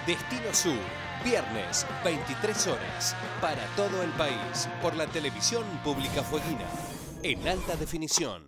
Destino Sur, viernes, 23 horas, para todo el país, por la televisión pública fueguina, en alta definición.